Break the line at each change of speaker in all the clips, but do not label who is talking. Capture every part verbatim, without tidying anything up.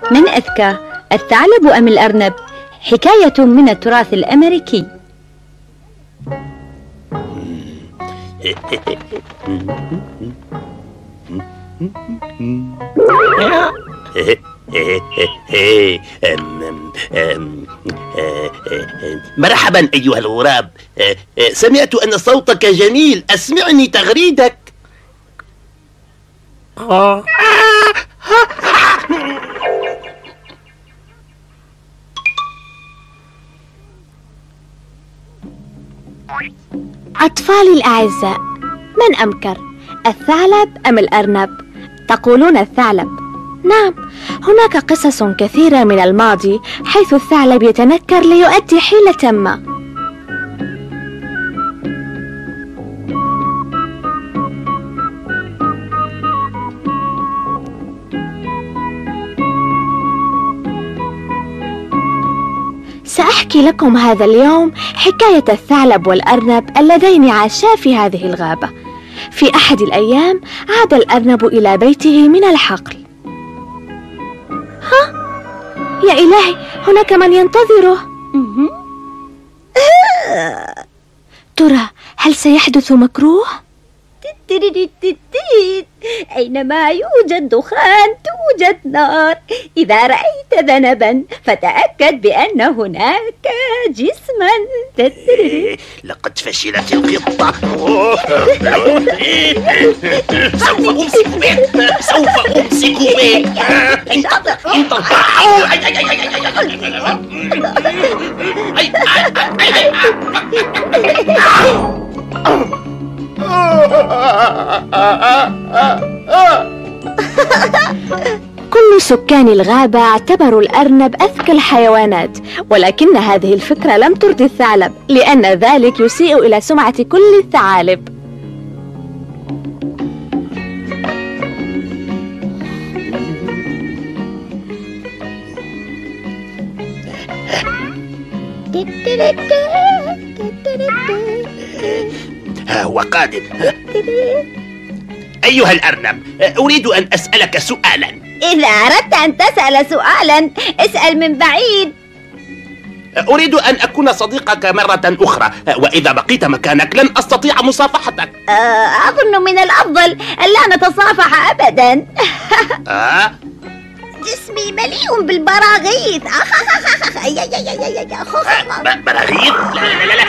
من أذكى، الثعلب أم الأرنب؟ حكاية من التراث الأمريكي.
مرحبا أيها الغراب، سمعت أن صوتك جميل، أسمعني تغريدك.
أطفالي الأعزاء، من أمكر، الثعلب أم الأرنب؟ تقولون الثعلب. نعم، هناك قصص كثيرة من الماضي حيث الثعلب يتنكر ليؤدي حيلة ما. سأحكي لكم هذا اليوم حكاية الثعلب والأرنب اللذين عاشا في هذه الغابة. في أحد الأيام عاد الأرنب إلى بيته من الحقل. ها؟ يا إلهي، هناك من ينتظره. ترى هل سيحدث مكروه؟
أينما يوجد دخان توجد نار. إذا رأيت ذنبا فتأكد بأن هناك جسما.
لقد فشلت الخطة. سوف أمسك بك، سوف أمسك بك. انت انت
كل سكان الغابة اعتبروا الأرنب أذكى الحيوانات، ولكن هذه الفكرة لم ترضي الثعلب، لأن ذلك يسيء إلى سمعة كل الثعالب.
ها هو قادم. أيها الأرنب، أريد أن أسألك سؤالا.
إذا أردت أن تسأل سؤالا اسأل من بعيد.
أريد أن أكون صديقك مرة أخرى، وإذا بقيت مكانك لن أستطيع مصافحتك.
أظن من الأفضل ألا نتصافح أبدا.
أه؟
جسمي مليء بالبراغيث.
براغيث؟ لا لا لا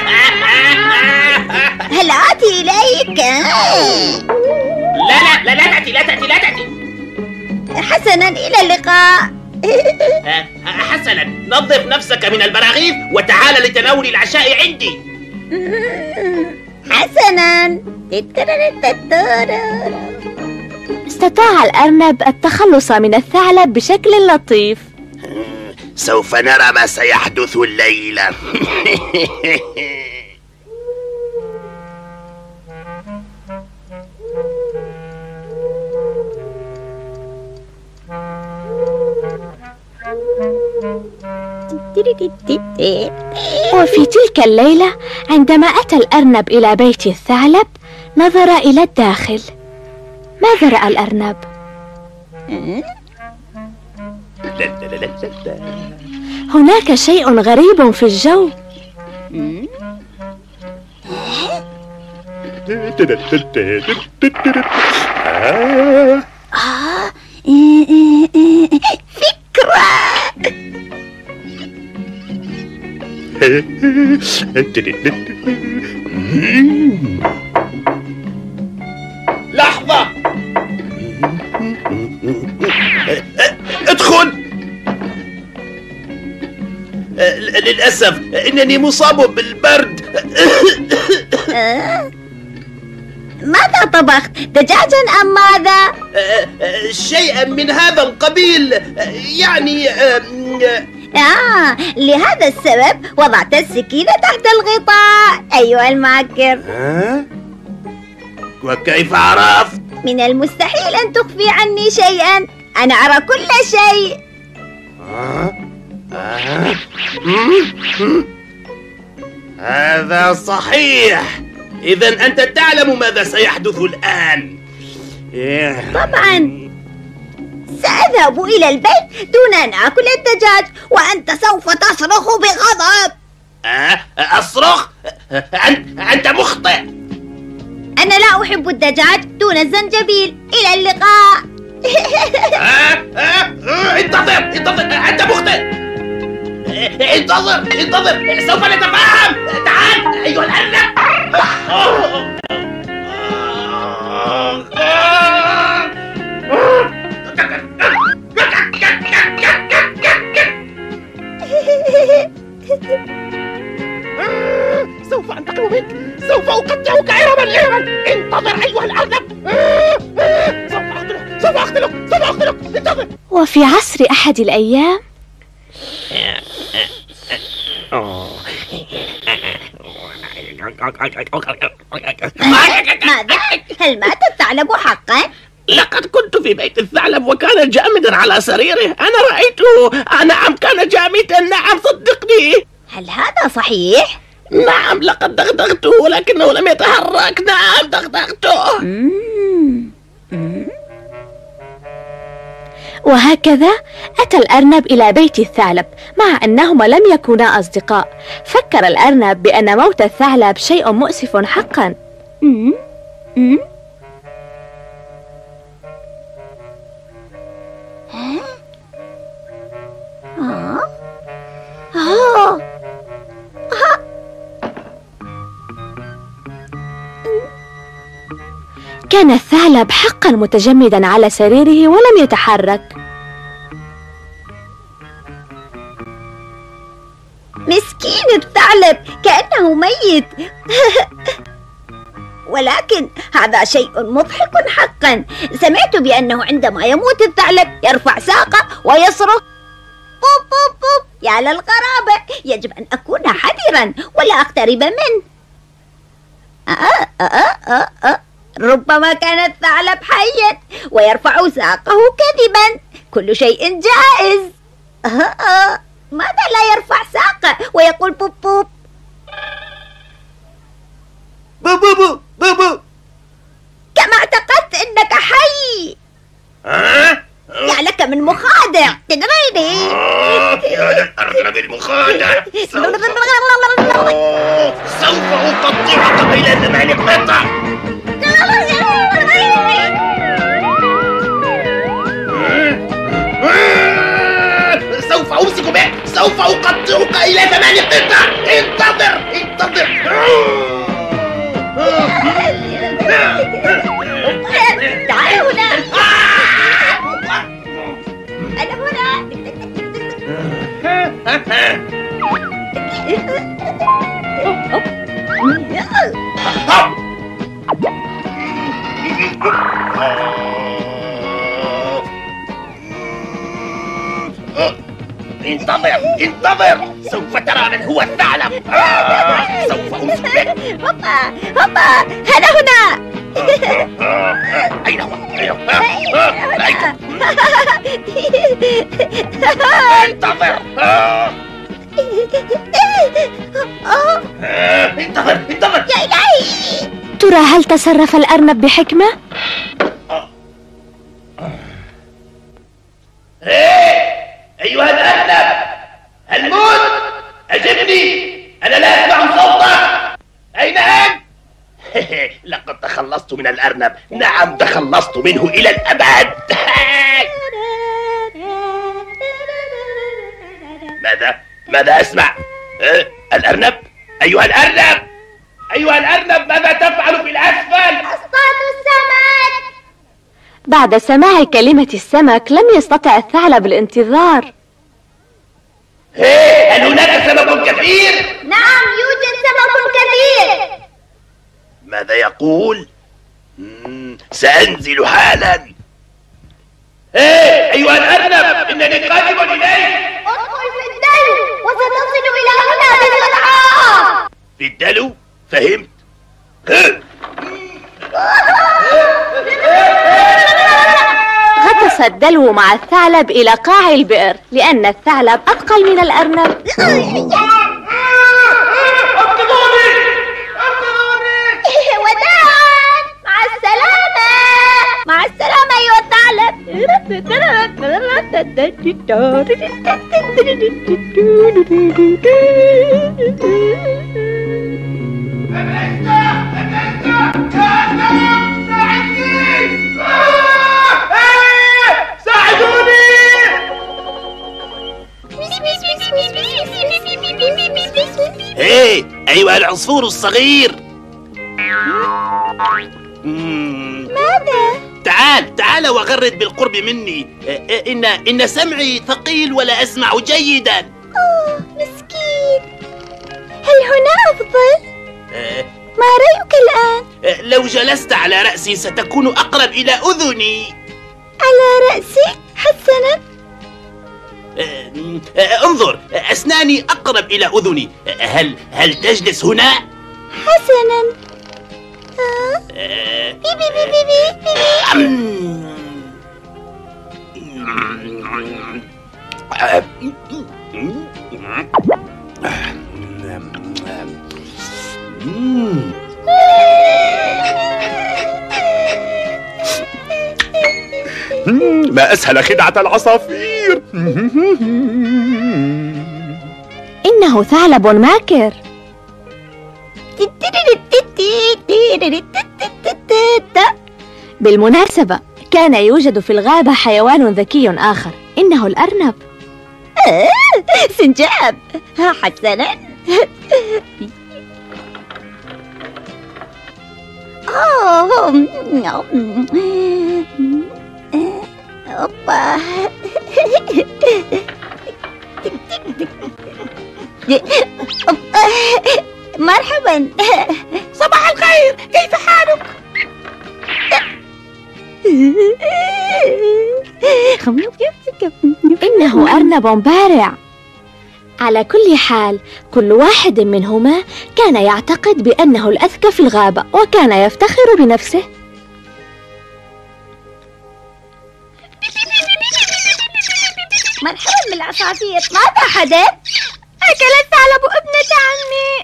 هل آتي إليك؟
لا لا لا لا تأتي لا تأتي لا تأتي.
حسنا، إلى اللقاء.
حسنا، نظف نفسك من البراغيث وتعال لتناول العشاء عندي.
حسنا.
استطاع الأرنب التخلص من الثعلب بشكل لطيف.
سوف نرى ما سيحدث الليلة.
وفي تلك الليلة عندما أتى الأرنب إلى بيت الثعلب نظر إلى الداخل. ماذا رأى الأرنب؟ هناك شيء غريب في الجو.
فكرة.
لحظة، ادخل. للأسف إنني مصاب بالبرد.
ماذا طبخت؟ دجاجا أم ماذا؟
شيئا من هذا القبيل، يعني.
آه لهذا السبب وضعت السكينة تحت الغطاء أيها المعكر.
ها؟ وكيف عرفت؟
من المستحيل أن تخفي عني شيئا، أنا أرى كل شيء.
آه؟ آه؟ هذا صحيح. إذن أنت تعلم ماذا سيحدث الآن.
طبعا
سأذهب إلى البيت دون أن آكل الدجاج، وأنت سوف تصرخ بغضب.
أه؟ أصرخ؟ أنت أنت مخطئ.
أنا لا أحب الدجاج دون الزنجبيل. إلى اللقاء.
أه؟ أه؟ انتظر انتظر، أنت مخطئ. انتظر انتظر، سوف نتفاهم. تعال أيها الأرنب. سوف أنتقم منك، سوف أقطعك إرما إرما. انتظر أيها الأرنب. سوف أقتلك سوف أقتلك سوف أقتلك انتظر.
وفي عصر أحد الأيام
ماذا؟ هل مات الثعلب حقا؟
لقد كنت في بيت الثعلب وكان جامدا على سريره. أنا رأيته. نعم كان جامدا. نعم صدقني.
هل هذا صحيح؟
نعم لقد دغدغته ولكنه لم يتحرك. نعم دغدغته.
وهكذا أتى الأرنب إلى بيت الثعلب، مع أنهما لم يكونا أصدقاء. فكر الأرنب بأن موت الثعلب شيء مؤسف حقا.
مم. مم. آه. آه. آه.
كان الثعلب حقا متجمدا على سريره ولم يتحرك.
مسكين الثعلب، كأنه ميت. ولكن هذا شيء مضحك حقا. سمعت بأنه عندما يموت الثعلب يرفع ساقه ويصرخ بوب بوب بوب. يا للغرابة، يجب أن أكون حذرا ولا أقترب منه. آه آه آه آه. ربما كان الثعلب حيا ويرفع ساقه كذبا. كل شيء جائز. آه آه. ماذا لا يرفع ساقه ويقول بوب بوب؟
بوبو بوبو.
كما اعتقدت انك حي.
ها؟
يا لك من مخادع. تدريني.
يا للأرنب المخادع. سوف أقطعك إلى ثمان قطع. سوف أمسك بك. سوف أقطعك إلى ثمان قطع. انتظر انتظر.
تعال هنا. أنا هنا.
انتظر انتظر، سوف ترى من هو الثعلب. آه. سوف أمسك بك.
هوبا هوبا، أنا هنا.
أين هو؟ أين هو؟ رأيته. انتظر. انتظر انتظر.
يا إلهي.
ترى هل تصرف الأرنب بحكمة؟
أيها الأرنب الموت، أجبني، أنا لا أسمع صوتك. أين أنت؟ لقد تخلصت من الأرنب. نعم تخلصت منه إلى الأبد. ماذا؟ ماذا أسمع؟ أه؟ الأرنب؟ أيها الأرنب أيها الأرنب ماذا تفعل في الأسفل؟
أصطاد السمك.
بعد سماع كلمة السمك لم يستطع الثعلب الانتظار.
هل هناك سمك كثير؟
نعم يوجد سمك كثير.
ماذا يقول؟ مم. سأنزل حالا. إيه أيها الأرنب إنني قادم إليك.
ادخل في الدلو وستصل إلى هنا بسرعة.
في الدلو؟ فهمت.
غطس الدلو مع الثعلب إلى قاع البئر لأن الثعلب أثقل من الأرنب.
وداعا، مع السلامة. مع السلامة أيها الثعلب.
ايه ايوه العصفور الصغير.
ماذا؟
تعال تعال وغرد بالقرب مني. إن إن سمعي ثقيل ولا أسمع جيدا.
أوه مسكين. هل هنا أفضل؟
أه
ما رأيك الآن؟
لو جلست على رأسي ستكون أقرب إلى أذني.
على رأسي؟ حسنا.
أه انظر أسناني أقرب إلى أذني. هل هل تجلس هنا؟
حسنا. أه. بي بي بي بي بي
بي. ما أسهل خدعة العصافير.
إنه ثعلب ماكر. بالمناسبة كان يوجد في الغابة حيوان ذكي آخر، إنه الأرنب.
آه، سنجاب. حسنا. أوه أوبا. مرحبا.
صباح الخير، كيف حالك؟
إنه أرنب بارع. على كل حال كل واحد منهما كان يعتقد بأنه الأذكى في الغابة وكان يفتخر بنفسه.
مرحبا بالعصافير. ماذا حدث؟ أكل الثعلب ابنة عمي.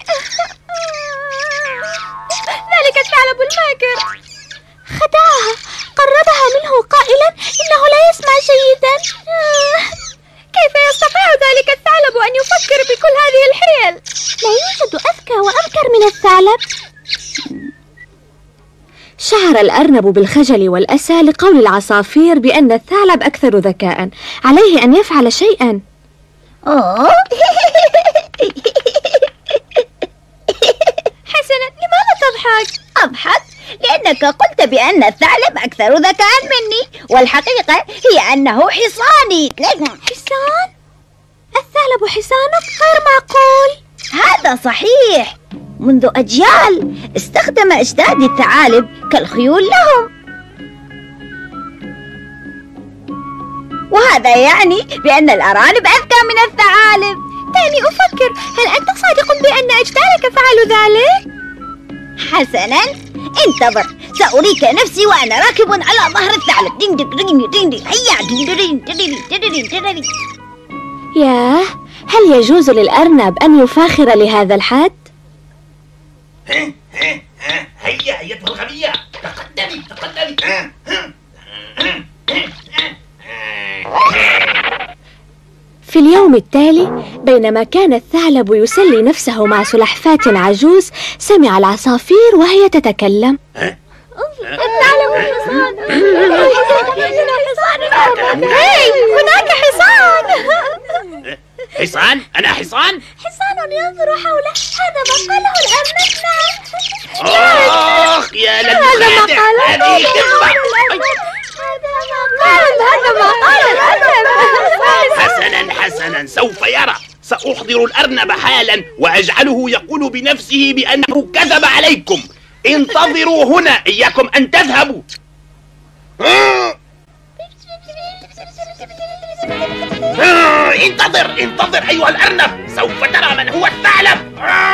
ذلك الثعلب الماكر
خدعها، قربها منه قائلا إنه لا يسمع جيدا.
كيف يستطيع ذلك الثعلب أن يفكر بكل هذه الحيل؟
لا يوجد أذكى وأمكر من الثعلب. شعر الأرنب بالخجل والأسى لقول العصافير بأن الثعلب أكثر ذكاء، عليه أن يفعل شيئا.
أوه. حسنا، لماذا تضحك؟ أضحك لأنك قلت بأن الثعلب أكثر ذكاء مني، والحقيقة هي أنه حصاني.
حصان؟ الثعلب حصانك؟ غير معقول.
هذا صحيح. منذ أجيال استخدم أجدادي الثعالب كالخيول لهم، وهذا يعني بأن الأرانب أذكى من الثعالب. دعني أفكر، هل أنت صادق بأن أجدادك فعلوا ذلك؟ حسنا، انتظر، سأريك نفسي وأنا راكب على ظهر الثعلب. دين دين دين دين دين هيا دين دين دين دين دين دين.
ياه، هل يجوز للأرنب أن يفاخر لهذا الحد؟
ها ها ها هيا أيتها الغبية، تقدمي تقدمي. ها ها
في اليوم التالي بينما كان الثعلب يسلي نفسه مع سلحفاة عجوز، سمع العصافير وهي تتكلم.
الثعلب حصان. هاي، هناك حصان.
حصان؟ أنا حصان؟
حصان ينظر حوله. هذا ما قاله الأرنب. نعم.
آخ يا للخادع، هذه كذبة.
هذا ما قال الأرنب.
حسنا حسنا، سوف يرى. سأحضر الأرنب حالا وأجعله يقول بنفسه بأنه كذب عليكم. انتظروا هنا، إياكم أن تذهبوا. انتظر انتظر أيها الأرنب، سوف ترى من هو الثعلب.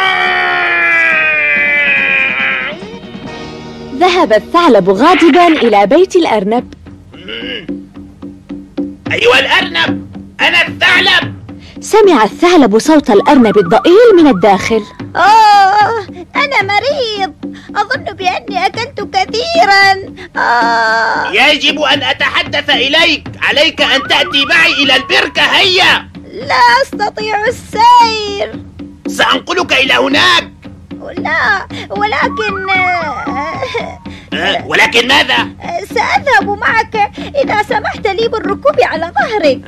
ذهب الثعلب غاضبا إلى بيت الأرنب.
أيها الأرنب، أنا الثعلب.
سمع الثعلب صوت الأرنب الضئيل من الداخل.
آه أنا مريض، أظن بأني أكلت كثيرا. آه
يجب أن أتحدث إليك، عليك أن تأتي معي إلى البركة. هيا.
لا أستطيع السير.
سأنقلك إلى هناك.
لا ولكن
أه ولكن ماذا؟
سأذهب معك إذا سمحت لي بالركوب على ظهرك.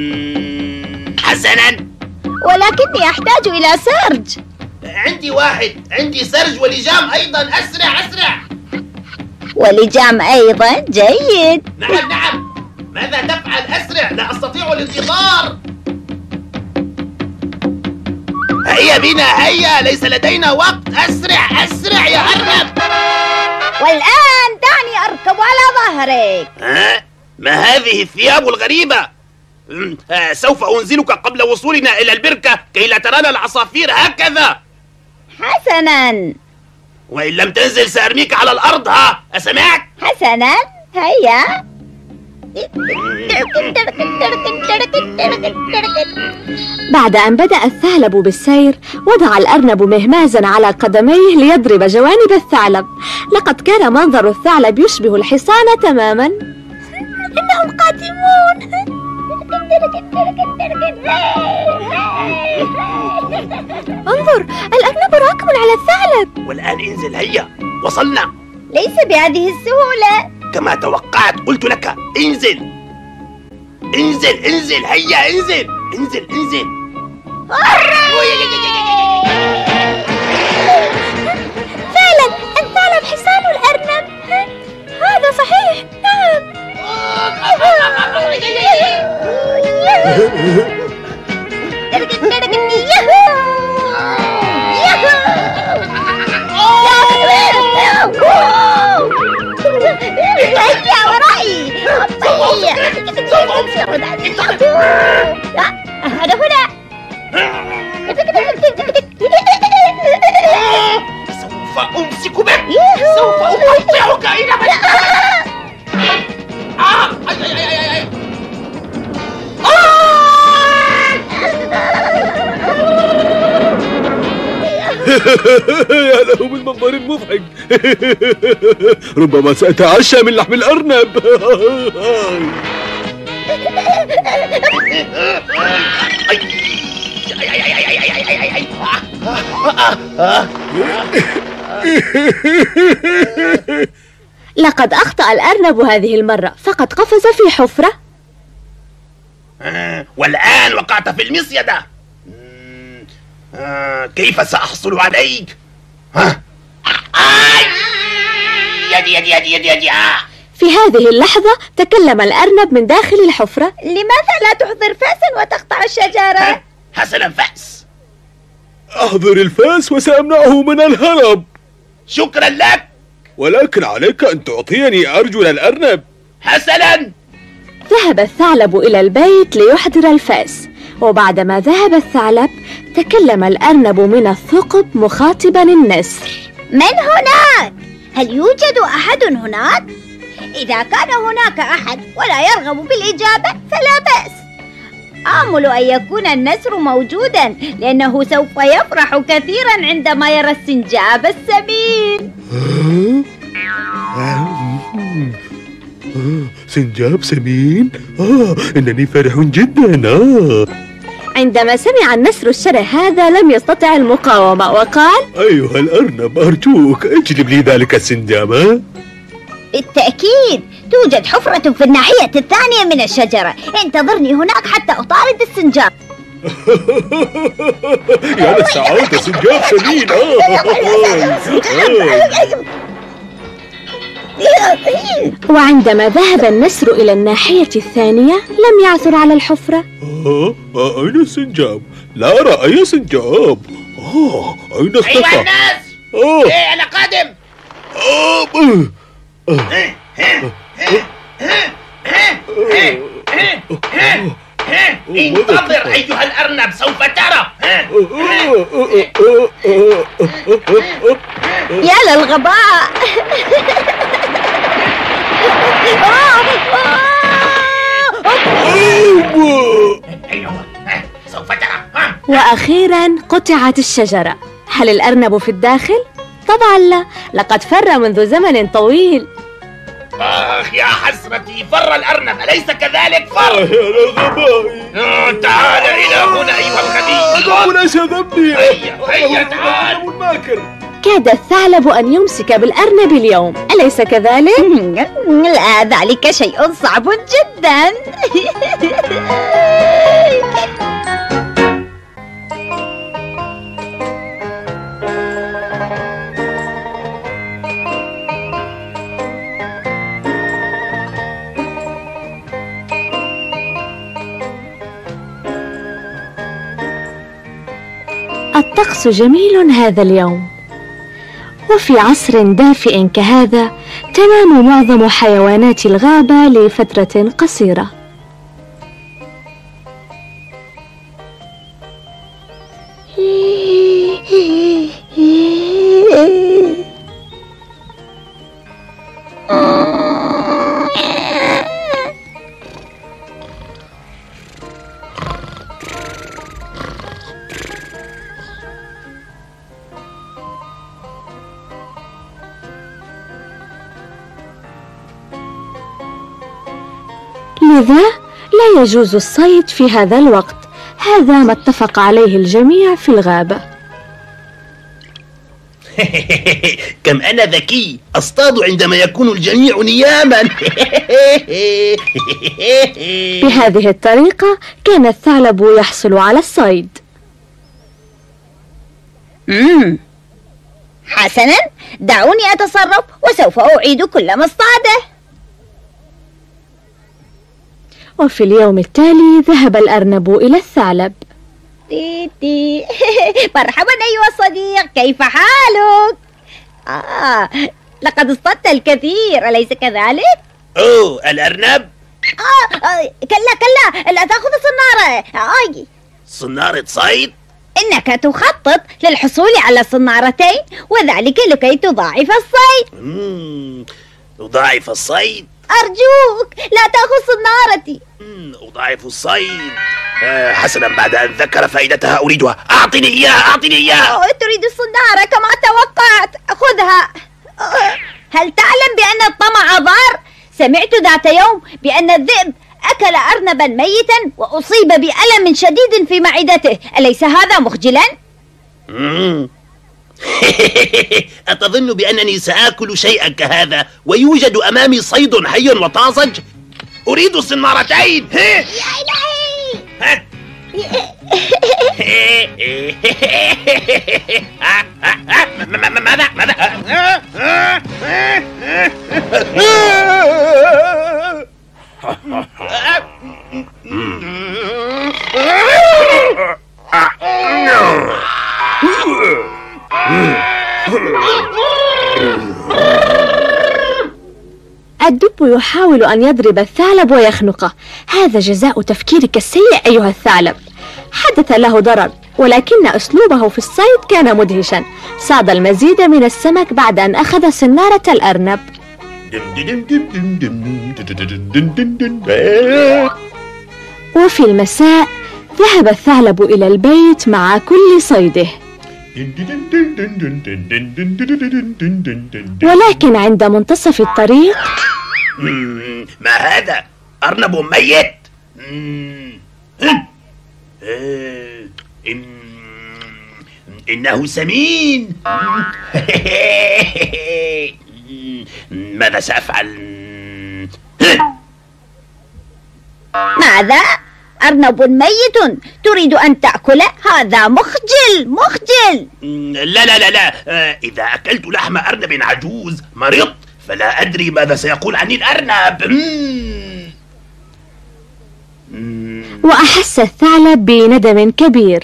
حسنا،
ولكني أحتاج إلى سرج.
عندي واحد، عندي سرج ولجام أيضا. أسرع أسرع.
ولجام أيضا جيد.
نعم نعم. ماذا تفعل؟ أسرع، لا أستطيع الانتظار. هيا بنا، هيا، ليس لدينا وقت. أسرع أسرع يا أرنب.
والآن دعني أركب على ظهرك.
ها؟ ما هذه الثياب الغريبة؟ آه سوف أنزلك قبل وصولنا إلى البركة كي لا ترانا العصافير هكذا.
حسنا.
وإن لم تنزل سأرميك على الأرض. ها أسمعك؟
حسنا هيا.
بعد أن بدأ الثعلب بالسير، وضع الأرنب مهمازا على قدميه ليضرب جوانب الثعلب. لقد كان منظر الثعلب يشبه الحصان تماما.
إنهم قادمون.
انظر، الأرنب راكب على الثعلب.
والآن انزل. هيا، وصلنا.
ليس بهذه السهولة.
كما توقعت، قلت لك انزل انزل انزل. هيا انزل انزل انزل.
فعلا الثعلب حصان الأرنب. هذا صحيح. نعم.
هيا ورائي. أنا هنا.
سوف أمسك بك. سوف أقطعك إلى
يا له من منظر مضحك. ربما سأتعشى من لحم الأرنب.
لقد أخطأ الأرنب هذه المرة، فقد قفز في حفرة.
والآن وقعت في المصيدة. كيف سأحصل عليك؟ يدي يدي يدي يدي يدي.
في هذه اللحظة تكلم الأرنب من داخل الحفرة.
لماذا لا تحضر فاسا وتقطع الشجرة؟
حسنا، فأس.
أحضر الفاس وسأمنعه من الهرب.
شكرا لك،
ولكن عليك أن تعطيني أرجل الأرنب.
حسنا.
ذهب الثعلب إلى البيت ليحضر الفاس، وبعدما ذهب الثعلب تكلم الأرنب من الثقب مخاطبا النسر.
من هناك؟ هل يوجد أحد هناك؟ إذا كان هناك أحد ولا يرغب بالإجابة فلا بأس. آمل أن يكون النسر موجودا، لأنه سوف يفرح كثيرا عندما يرى السنجاب السمين.
سنجاب سمين؟ آه إنني فرح جدا. آه
عندما سمع النسر الشره هذا لم يستطع المقاومة وقال:
أيها الأرنب، أرجوك اجلب لي ذلك السنجاب.
بالتأكيد توجد حفرة في الناحية الثانية من الشجرة. انتظرني هناك حتى أطارد السنجاب.
يا للسعادة، سنجاب سمين.
وعندما ذهب النسر إلى الناحية الثانية لم يعثر على الحفرة.
آه أين السنجاب؟ لا أرى أي سنجاب. آه أين اختفى؟
أيها الناس،
آه
إيه أنا قادم.
آه
انتظر أيها الأرنب، سوف ترى.
يا للغباء.
أيوة، سوف ترى.
وأخيرا قطعت الشجرة. هل الأرنب في الداخل؟ طبعا لا، لقد فر منذ زمن طويل.
آخ يا حسرتي، فر الأرنب أليس كذلك؟ فر
يا غبائي.
آه، تعال إلى هنا أيها الخبيث.
الرب ليس ذنبي.
هيا هيا تعال.
كاد الثعلب أن يمسك بالأرنب اليوم، أليس كذلك؟
لا، ذلك شيء صعب جدا.
الطقس جميل هذا اليوم، وفي عصر دافئ كهذا تنام معظم حيوانات الغابة لفترة قصيرة. لذا لا يجوز الصيد في هذا الوقت، هذا ما اتفق عليه الجميع في الغابة.
كم أنا ذكي، أصطاد عندما يكون الجميع نياما.
بهذه الطريقة كان الثعلب يحصل على الصيد.
مم. حسنا، دعوني أتصرف وسوف أعيد كل ما اصطاده.
وفي اليوم التالي ذهب الأرنب إلى الثعلب.
تيتي. مرحبا أيها الصديق، كيف حالك؟ آه، لقد اصطدت الكثير أليس كذلك؟
أوه، الأرنب؟
آه, آه كلا كلا، لا تأخذ صنارة. آه.
صنارة صيد؟
إنك تخطط للحصول على صنارتين، وذلك لكي تضاعف الصيد.
مم. أضاعف الصيد؟
أرجوك لا تأخذ صنارتي.
مم. أضاعف الصيد. آه حسنا، بعد أن ذكر فائدتها أريدها. أعطني إياها، أعطني إياها.
أوه، تريد الصنارة كما توقعت، خذها. أوه. هل تعلم بأن الطمع ضار؟ سمعت ذات يوم بأن الذئب أكل أرنبا ميتا وأصيب بألم شديد في معدته، أليس هذا مخجلا؟
مم. أتظن بأنني سآكل شيئا كهذا ويوجد أمامي صيد حي وطازج؟ أريد صنارتين.
يا إلهي.
ها؟ ماذا ماذا؟
الدب يحاول أن يضرب الثعلب ويخنقه، هذا جزاء تفكيرك السيء أيها الثعلب. حدث له ضرر، ولكن أسلوبه في الصيد كان مدهشا، صاد المزيد من السمك بعد أن أخذ صنارة الأرنب. وفي المساء ذهب الثعلب إلى البيت مع كل صيده، ولكن عند منتصف الطريق
ما هذا؟ أرنب ميت؟ إن... إنه سمين. ماذا سأفعل؟
ماذا؟ أرنب ميت تريد أن تأكله؟ هذا مخجل مخجل.
لا لا لا لا، إذا أكلت لحم أرنب عجوز مرضت، فلا أدري ماذا سيقول عني الأرنب.
وأحس الثعلب بندم كبير،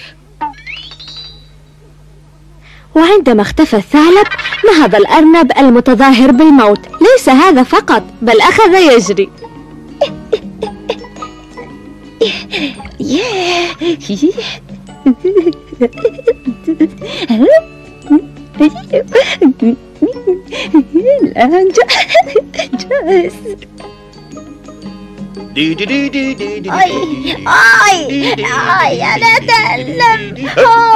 وعندما اختفى الثعلب نهض الأرنب المتظاهر بالموت. ليس هذا فقط، بل أخذ يجري.
الآن جاهز.
دي دي دي دي دي دي
أي أي أي أنا أتألم.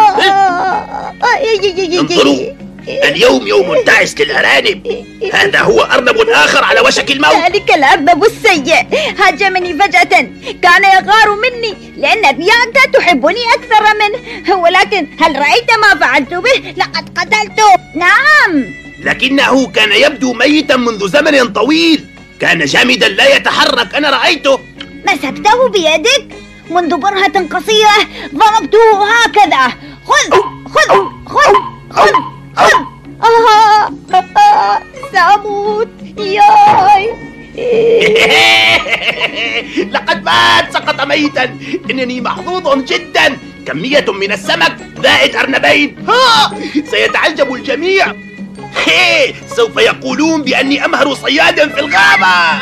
انظروا، اليوم يوم تعس للأرانب. هذا هو أرنب آخر على وشك الموت.
ذلك الأرنب السيء هاجمني فجأة، كان يغار مني لأن بيانكا تحبني أكثر منه، ولكن هل رأيت ما فعلت به؟ لقد قتلته. نعم،
لكنه كان يبدو ميتا منذ زمن طويل، كان جامدا لا يتحرك. أنا رأيته.
مسكته بيدك منذ برهة قصيرة، ضربته هكذا. خذ خذ خذ خذ خذ. آه آه سأموت. ياي
لقد مات، سقط ميتا. إنني محظوظ جدا. كمية من السمك زائد أرنبين. ها، سيتعجب الجميع. هي، سوف يقولون بأني أمهر صياد في الغابة.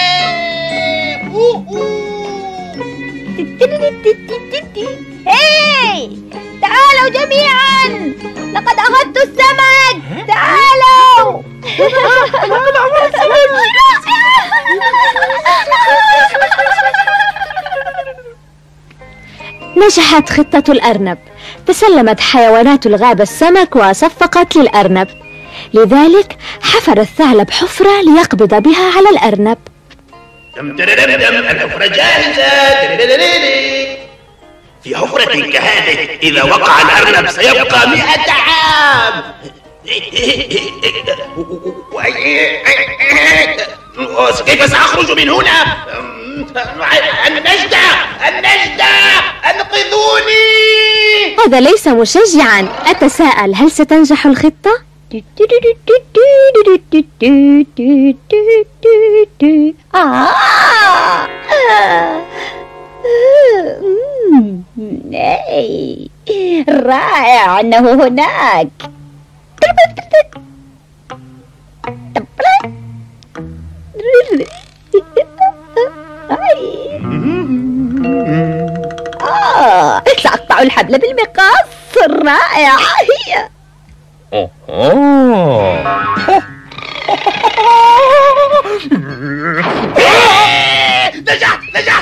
هاي، تعالوا جميعا، لقد أخذت السمك. تعالوا.
نجحت خطة الأرنب، تسلمت حيوانات الغابة السمك وصفقت للأرنب، لذلك حفر الثعلب حفرة ليقبض بها على الأرنب.
الحفرة جاهزة. في حفرة كهذه إذا وقع الأرنب سيبقى مئة عام. كيف سأخرج من هنا؟ النجدة النجدة أنقذوني.
هذا ليس مشجعا، أتساءل هل ستنجح الخطة؟
آه. رائع أنه هناك. آه، سأقطع الحبل بالمقص. رائع. هي
نجحت نجحت.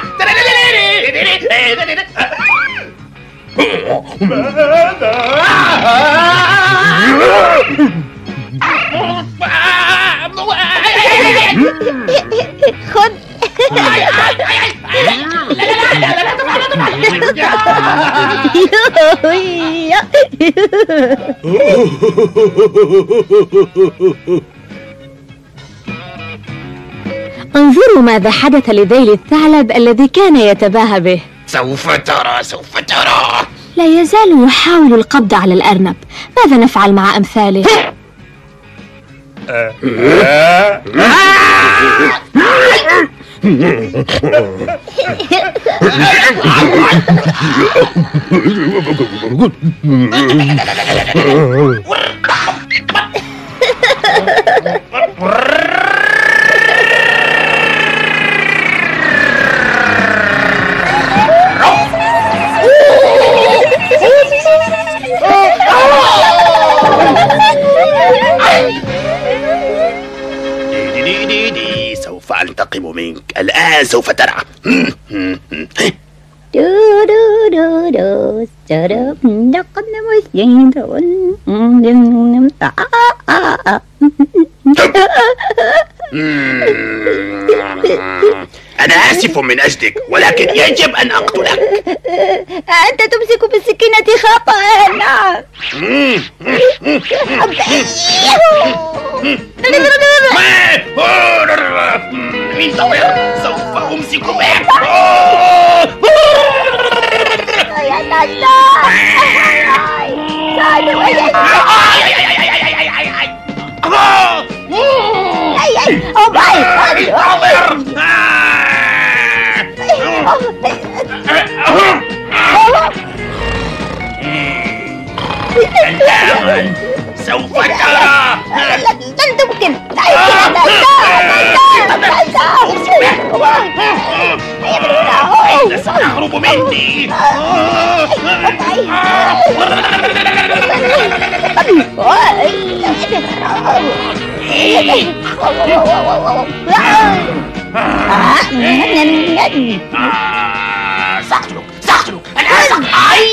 خذ.
انظروا ماذا حدث لذيل الثعلب الذي كان يتباهى به.
سوف ترى سوف ترى.
لا يزال يحاول القبض على الأرنب. ماذا نفعل مع أمثاله؟
سوف أنتقم منك الآن، سوف ترى. أنا آسف من أجلك، ولكن يجب أن أقتلك.
أنت تمسك بالسكينة خطأ. نعم.
انتظر، سوف أمسك بك.
يا نجدة.
الآن سوف ترى.
لن تمكن.
أين ستهرب مني؟ آه، سأقتلك سأقتلك الآن سأقتلك.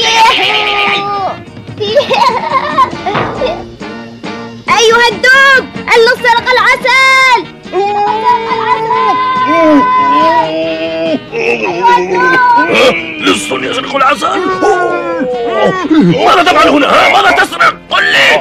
أيها الدب، اللص سرق العسل.
لص يسرق العسل. ماذا تفعل هنا؟ ها؟ ماذا تسرق؟ قل لي.